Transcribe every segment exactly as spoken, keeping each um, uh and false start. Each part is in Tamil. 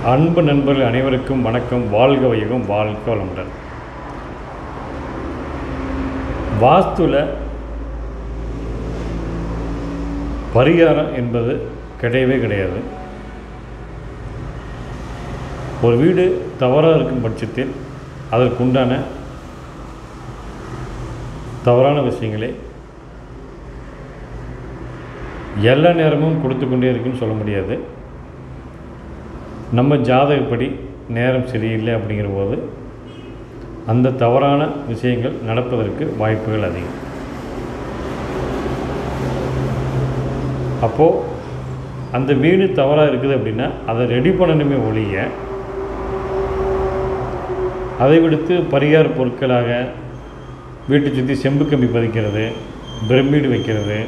அன்பு நண்பர்கள் அனைவருக்கும் வணக்கம். வாழ்க வையகம், வாழ்க வளமுடன். வாஸ்துவில் பரிகாரம் என்பது கிடையவே கிடையாது. ஒரு வீடு தவறாக இருக்கும் பட்சத்தில் அதற்குண்டான தவறான விஷயங்களே எல்லா நேரமும் கொடுத்து கொண்டே இருக்குன்னு சொல்ல முடியாது. நம்ம ஜாதகப்படி நேரம் சரியில்லை அப்படிங்கிற போது அந்த தவறான விஷயங்கள் நடப்பதற்கு வாய்ப்புகள் அதிகம். அப்போது அந்த வீடு தவறாக இருக்குது அப்படின்னா அதை ரெடி பண்ணணுமே ஒழிய அதை விடுத்து பரிகார பொருட்களாக வீட்டை சுற்றி செம்பு கம்பி பதிக்கிறது, பிரமிடு வைக்கிறது,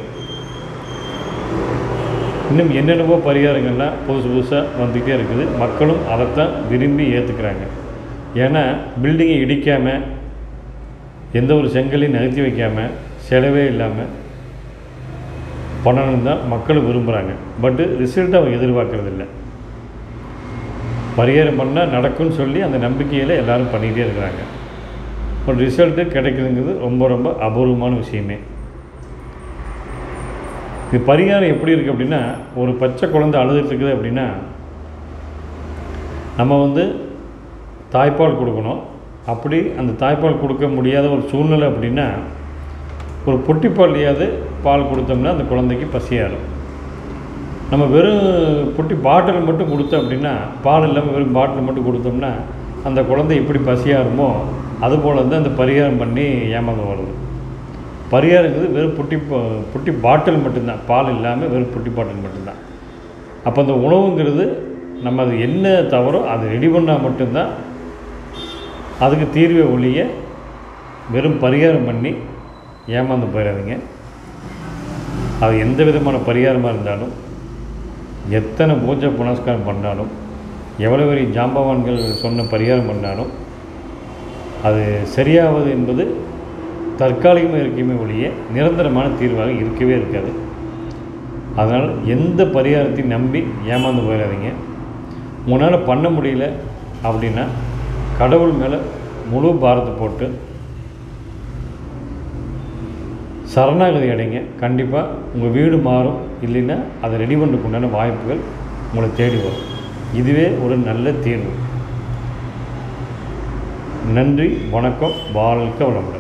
இன்னும் என்னென்னவோ பரிகாரங்கள்லாம் புதுசு புதுசாக வந்துகிட்டே இருக்குது. மக்களும் அதைத்தான் விரும்பி ஏற்றுக்கிறாங்க. ஏன்னா பில்டிங்கை இடிக்காமல், எந்த ஒரு செங்கலையும் நகர்த்தி வைக்காமல், செலவே இல்லாமல் பண்ணணும் தான் மக்களும் விரும்புகிறாங்க. பட்டு ரிசல்ட் அவங்க எதிர்பார்க்குறதில்ல. பரிகாரம் பண்ணால் நடக்கும்னு சொல்லி அந்த நம்பிக்கையில் எல்லோரும் பண்ணிகிட்டே இருக்கிறாங்க. ஒரு ரிசல்ட்டு கிடைக்குதுங்கிறது ரொம்ப ரொம்ப அபூர்வமான விஷயமே. இது பரிகாரம் எப்படி இருக்குது அப்படின்னா, ஒரு பச்சை குழந்தை அழுதுட்டு இருக்குது அப்படின்னா நம்ம வந்து தாய்ப்பால் கொடுக்கணும். அப்படி அந்த தாய்ப்பால் கொடுக்க முடியாத ஒரு சூழ்நிலை அப்படின்னா ஒரு பொட்டிப்பால்லையாவது பால் கொடுத்தோம்னா அந்த குழந்தைக்கு பசியாகும். நம்ம வெறும் பொட்டி பாட்டில் மட்டும் கொடுத்தோம் அப்படின்னா, பால் இல்லாமல் வெறும் பாட்டில் மட்டும் கொடுத்தோம்னா அந்த குழந்தை எப்படி பசியாகுமோ அதுபோல் வந்து அந்த பரிகாரம் பண்ணி ஏமாந்து வருது. பரிகாரங்கிறது வெறும் புட்டி புட்டி பாட்டில் மட்டும்தான், பால் இல்லாமல் வெறும் புட்டி பாட்டில் மட்டும்தான். அப்போ அந்த உணவுங்கிறது நம்ம அது என்ன தவறோ அதை ரெடி பண்ணால் மட்டும்தான் அதுக்கு தீர்வை ஒழிய வெறும் பரிகாரம் பண்ணி ஏமாந்து போயிடாதீங்க. அது எந்த விதமான பரிகாரமாக இருந்தாலும், எத்தனை பூஜை புனஸ்காரம் பண்ணாலும், எவ்வளோ பெரிய ஜாம்பவான்கள் சொன்ன பரிகாரம் பண்ணாலும் அது சரியாவது என்பது தற்காலிகமாக இருக்குமே ஒழிய நிரந்தரமான தீர்வாக இருக்கவே இருக்காது. அதனால் எந்த பரிகாரத்தையும் நம்பி ஏமாந்து போயிடாதீங்க. உங்களால் பண்ண முடியல அப்படின்னா கடவுள் மேலே முழு பாரத்தை போட்டு சரணாகதி அடைங்க. கண்டிப்பாக உங்கள் வீடு மாறும். இல்லைன்னா அதை ரெடி பண்ணுறதுக்கு உண்டான வாய்ப்புகள் உங்களை தேடி வரும். இதுவே ஒரு நல்ல தீர்வு. நன்றி, வணக்கம், வாழ்க வளமுடன்.